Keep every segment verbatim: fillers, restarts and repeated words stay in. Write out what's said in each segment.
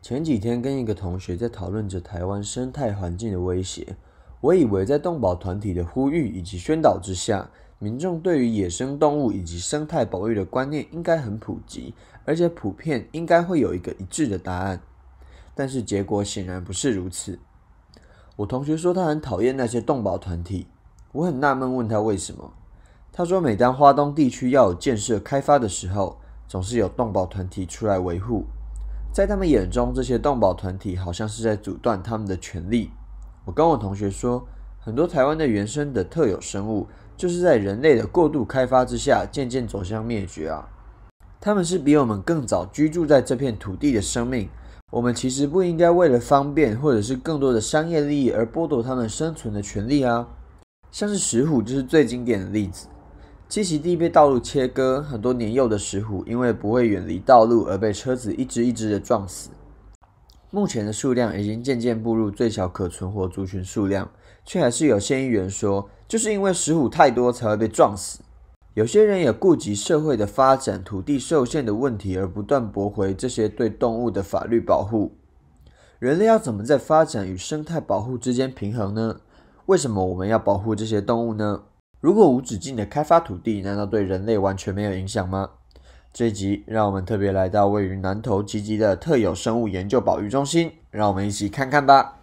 前几天跟一个同学在讨论着台湾生态环境的威胁，我以为在动保团体的呼吁以及宣导之下，民众对于野生动物以及生态保育的观念应该很普及，而且普遍应该会有一个一致的答案。但是结果显然不是如此。我同学说他很讨厌那些动保团体，我很纳闷问他为什么。他说每当花东地区要有建设开发的时候，总是有动保团体出来维护。在他们眼中，这些动保团体好像是在阻断他们的权利。我跟我同学说，很多台湾的原生的特有生物，就是在人类的过度开发之下，渐渐走向灭绝啊。他们是比我们更早居住在这片土地的生命，我们其实不应该为了方便或者是更多的商业利益而剥夺他们生存的权利啊。像是石虎就是最经典的例子。栖息地被道路切割，很多年幼的石虎因为不会远离道路而被车子一只一只的撞死。目前的数量已经渐渐步入最小可存活族群数量，却还是有县议员说，就是因为石虎太多才会被撞死。有些人也顾及社会的发展、土地受限的问题而不断驳回这些对动物的法律保护。人类要怎么在发展与生态保护之间平衡呢？为什么我们要保护这些动物呢？如果无止境的开发土地，难道对人类完全没有影响吗？这一集让我们特别来到位于南投集集的特有生物研究保育中心，让我们一起看看吧。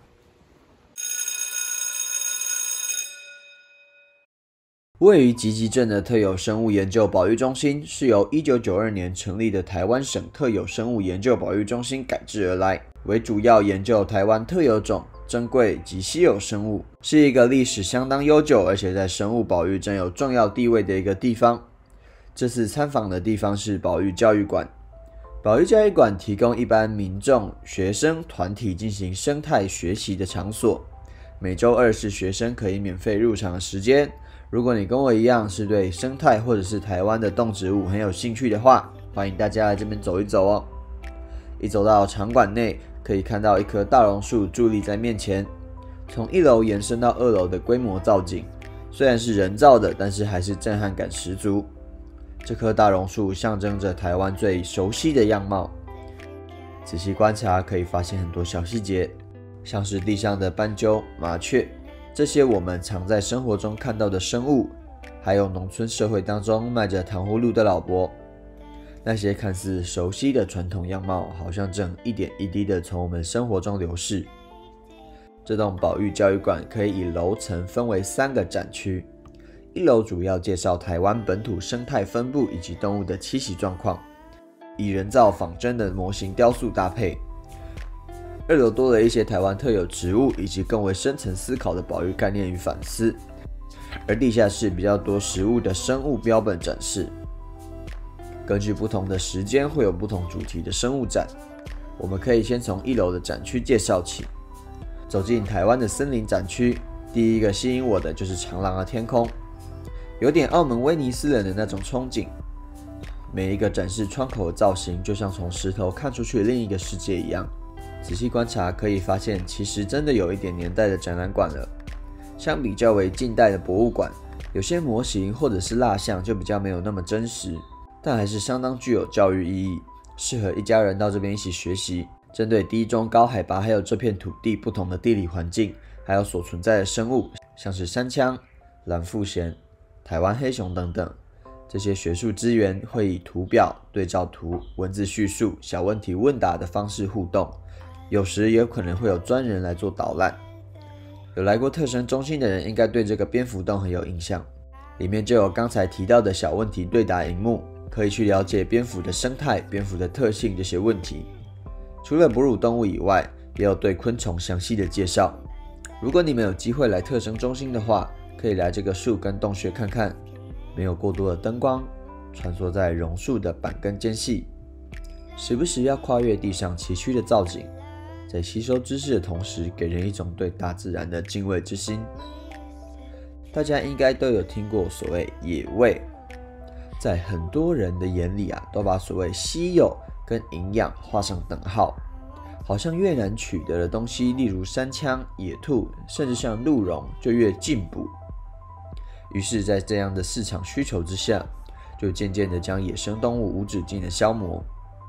位于集集镇的特有生物研究保育中心是由一九九二年成立的台湾省特有生物研究保育中心改制而来，为主要研究台湾特有种、珍贵及稀有生物，是一个历史相当悠久，而且在生物保育占有重要地位的一个地方。这次参访的地方是保育教育馆。保育教育馆提供一般民众、学生团体进行生态学习的场所，每周二是学生可以免费入场的时间。如果你跟我一样是对生态或者是台湾的动植物很有兴趣的话，欢迎大家来这边走一走哦。一走到场馆内，可以看到一棵大榕树伫立在面前，从一楼延伸到二楼的规模造景，虽然是人造的，但是还是震撼感十足。这棵大榕树象征着台湾最熟悉的样貌，仔细观察可以发现很多小细节，像是地上的斑鸠、麻雀，这些我们常在生活中看到的生物，还有农村社会当中卖着糖葫芦的老伯。那些看似熟悉的传统样貌，好像正一点一滴地从我们生活中流逝。这栋保育教育馆可以以楼层分为三个展区，一楼主要介绍台湾本土生态分布以及动物的栖息状况，以人造仿真的模型雕塑搭配。二楼多了一些台湾特有植物以及更为深层思考的保育概念与反思，而地下室比较多食物的生物标本展示。根据不同的时间会有不同主题的生物展，我们可以先从一楼的展区介绍起。走进台湾的森林展区，第一个吸引我的就是长廊的天空，有点澳门威尼斯人的那种憧憬。每一个展示窗口的造型就像从石头看出去另一个世界一样。仔细观察可以发现，其实真的有一点年代的展览馆了。相比较为近代的博物馆，有些模型或者是蜡像就比较没有那么真实，但还是相当具有教育意义，适合一家人到这边一起学习。针对低中高海拔还有这片土地不同的地理环境，还有所存在的生物，像是山羌、蓝腹鹇、台湾黑熊等等，这些学术资源会以图表、对照图、文字叙述、小问题问答的方式互动，有时也有可能会有专人来做导览。有来过特生中心的人应该对这个蝙蝠洞很有印象，里面就有刚才提到的小问题对答萤幕，可以去了解蝙蝠的生态、蝙蝠的特性这些问题。除了哺乳动物以外，也有对昆虫详细的介绍。如果你们有机会来特生中心的话，可以来这个树根洞穴看看，没有过多的灯光，穿梭在榕树的板根间隙，时不时要跨越地上崎岖的造景，在吸收知识的同时，给人一种对大自然的敬畏之心。大家应该都有听过所谓野味，在很多人的眼里啊，都把所谓稀有跟营养画上等号，好像越难取得的东西，例如山羌、野兔，甚至像鹿茸，就越进补。于是在这样的市场需求之下，就渐渐的将野生动物无止境的消磨。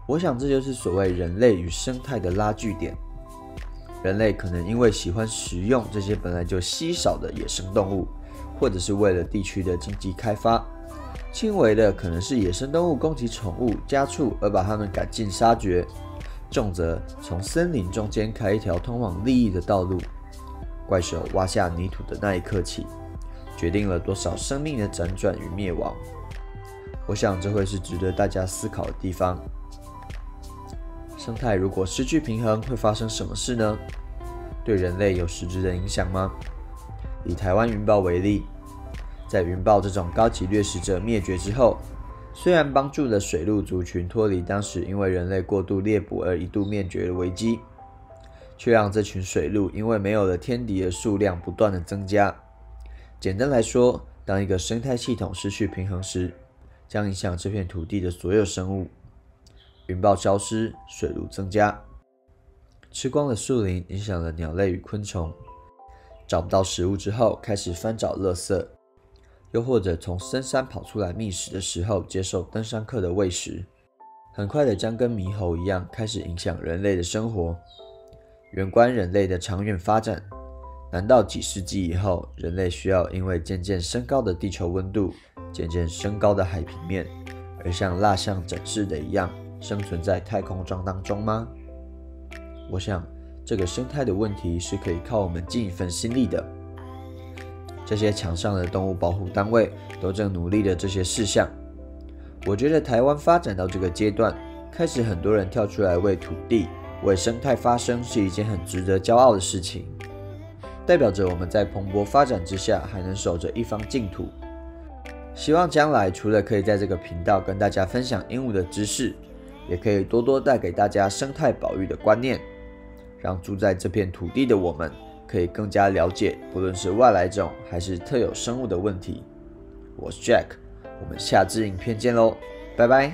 我想这就是所谓人类与生态的拉锯点。人类可能因为喜欢食用这些本来就稀少的野生动物，或者是为了地区的经济开发，轻微的可能是野生动物攻击宠物家畜而把它们赶尽杀绝，重则从森林中间开一条通往利益的道路。怪手挖下泥土的那一刻起，决定了多少生命的辗转与灭亡。我想这会是值得大家思考的地方。生态如果失去平衡，会发生什么事呢？对人类有实质的影响吗？以台湾云豹为例，在云豹这种高级掠食者灭绝之后，虽然帮助了水鹿族群脱离当时因为人类过度猎捕而一度灭绝的危机，却让这群水鹿因为没有了天敌的数量不断的增加。简单来说，当一个生态系统失去平衡时，将影响这片土地的所有生物。云豹消失，水鹿增加，吃光了树林，影响了鸟类与昆虫。找不到食物之后，开始翻找垃圾，又或者从深山跑出来觅食的时候，接受登山客的喂食，很快的将跟猕猴一样，开始影响人类的生活。远观人类的长远发展，难道几世纪以后，人类需要因为渐渐升高的地球温度、渐渐升高的海平面，而像蜡像展示的一样，生存在太空舱当中吗？我想，这个生态的问题是可以靠我们尽一份心力的。这些墙上的动物保护单位都正努力的这些事项。我觉得台湾发展到这个阶段，开始很多人跳出来为土地、为生态发声，是一件很值得骄傲的事情。代表着我们在蓬勃发展之下，还能守着一方净土。希望将来除了可以在这个频道跟大家分享鹦鹉的知识，也可以多多带给大家生态保育的观念，让住在这片土地的我们可以更加了解不论是外来种还是特有生物的问题。我是 Jack， 我们下支影片见咯，拜拜。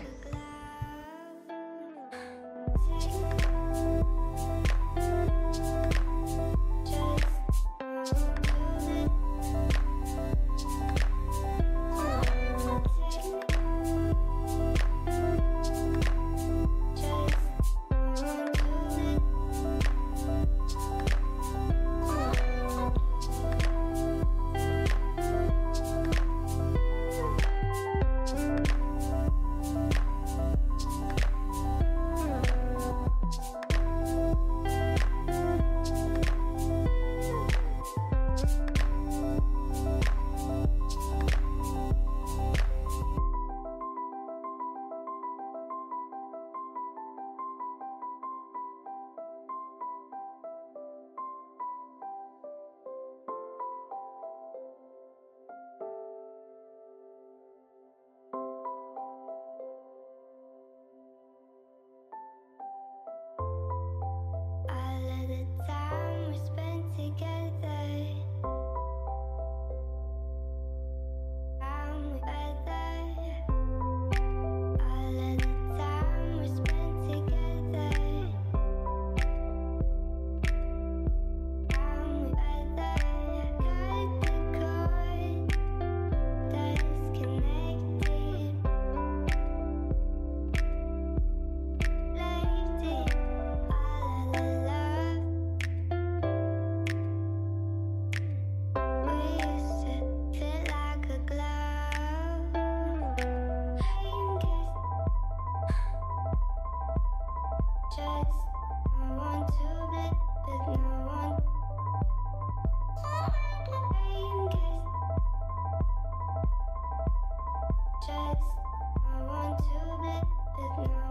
Just I want to be with no